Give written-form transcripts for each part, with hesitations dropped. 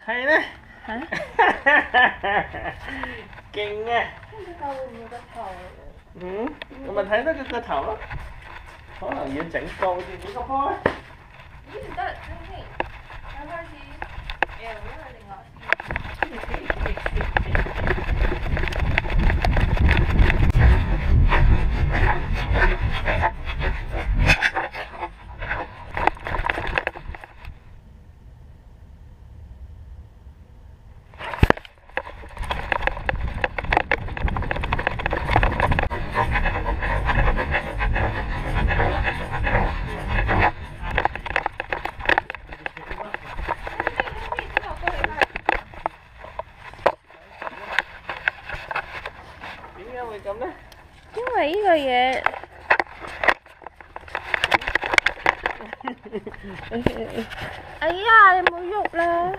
係咧。 嚇？ 勁啊！ 呢個會唔會個頭？ 嗯，我咪睇到佢個頭咯。可能要整高啲，幾個波咧？ 咦唔得，等先，我開始因為另外。 咁咧？ 因為呢個嘢，哎呀，你冇喐啦！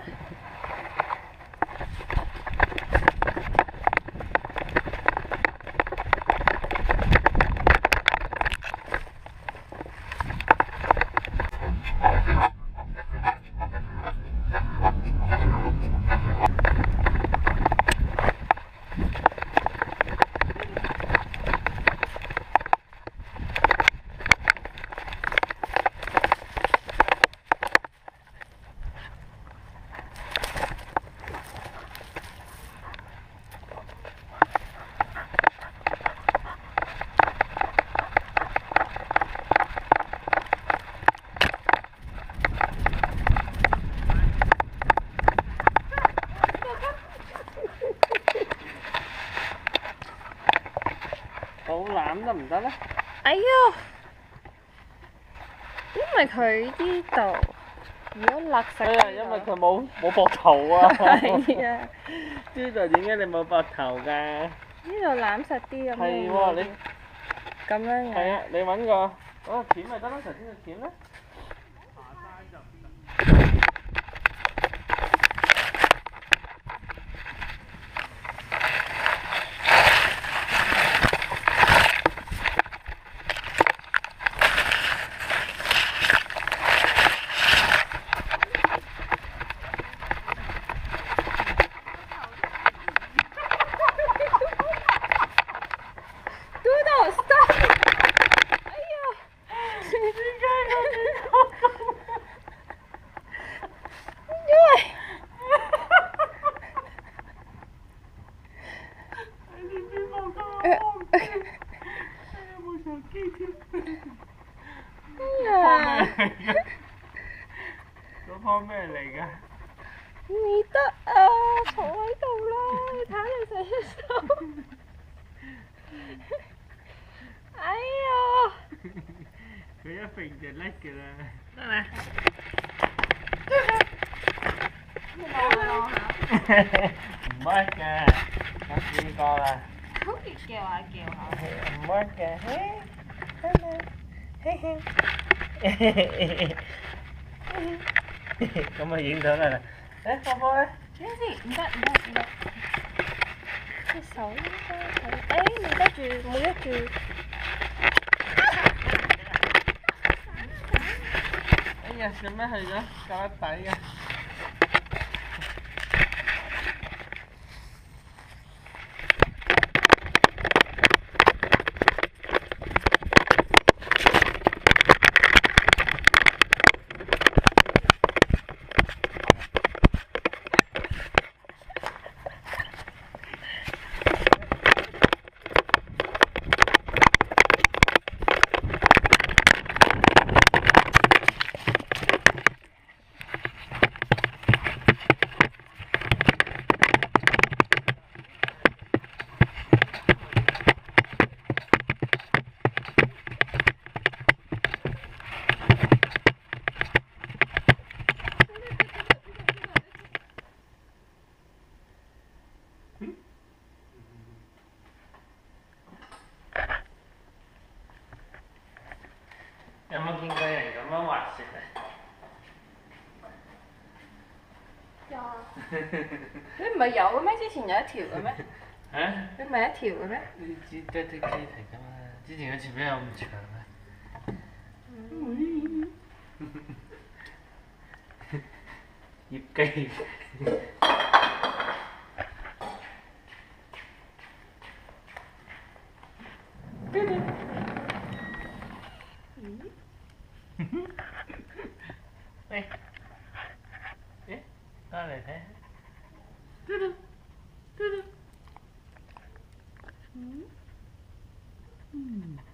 好攬得唔得咧？ 哎呀，因為佢呢度如果勒實， 哎呀，因為佢冇膊頭啊。 係啊， 呢度點解你冇膊頭㗎？ 呢度攬實啲咁樣。 係喎，你咁樣嘅。 係啊，你揾個嗰個鉗咪得咯，頭先個鉗咧。 Doodle stop！ 哎呀， 點解我見到咁？ 因為你知冇咁好？哎呀，冇手機添。嗰樖咩嚟㗎？ 唔得啊！坐喺度啦，你睇你成隻手。哎呀！ 佢一揈就甩㗎啦。得啦。唔屈㗎，我試過啦。 好似叫下叫下。 唔屈嘅，得啦，咁咪影到啦。誒，波波咧？ 等陣先，唔得。隻手應該係，誒唔得住，冇得住。 哎呀，做咩去咗膠底嘅？有冇見過人咁樣滑雪啊？ 有啊。你唔係有嘅咩？之前有一條嘅咩？ 嚇？ 你唔係一條嘅咩？ 呢支都機嚟㗎嘛，之前嘅前面有咁長啊。 Nhịp kỳ. Đây. Đấy. Đó là thế. Doodle.